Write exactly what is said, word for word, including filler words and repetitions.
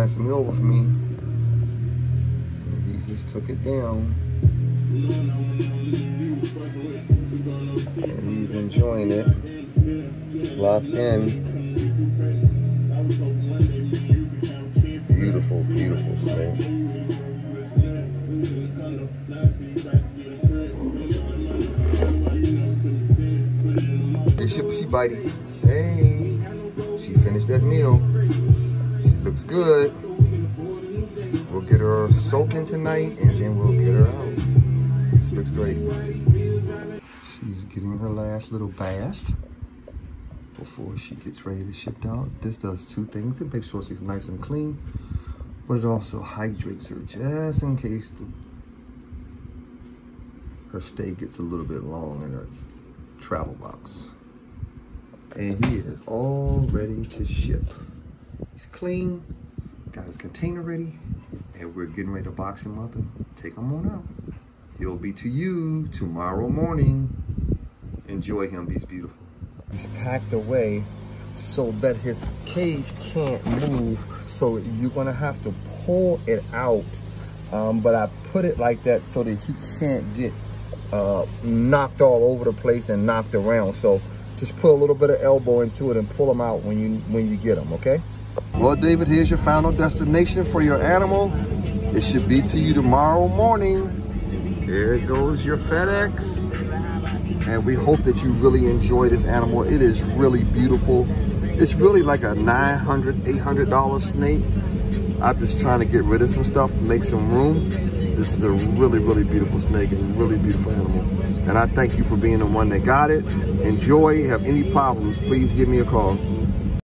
some meal for me. And he just took it down. And he's enjoying it. Locked in. Beautiful, beautiful snake. Hey, she, she bitey. Hey, she finished that meal. She looks good. We'll get her soaking tonight and then we'll get her out. She looks great. She's getting her last little bath before she gets ready to ship out. This does two things. It makes sure she's nice and clean, but it also hydrates her just in case the, her stay gets a little bit long in her travel box. And he is all ready to ship. He's clean, got his container ready, and we're getting ready to box him up and take him on out. He'll be to you tomorrow morning. Enjoy him, he's beautiful. He's packed away so that his cage can't move, so you're gonna have to pull it out. Um, but I put it like that so that he can't get uh, knocked all over the place and knocked around. So just put a little bit of elbow into it and pull him out when you when you get him, okay? Well, David, here's your final destination for your animal. It should be to you tomorrow morning. There goes your FedEx. And we hope that you really enjoy this animal. It is really beautiful. It's really like a nine hundred, eight hundred dollar snake. I'm just trying to get rid of some stuff, make some room. This is a really, really beautiful snake and a really beautiful animal. And I thank you for being the one that got it. Enjoy. Have any problems, please give me a call.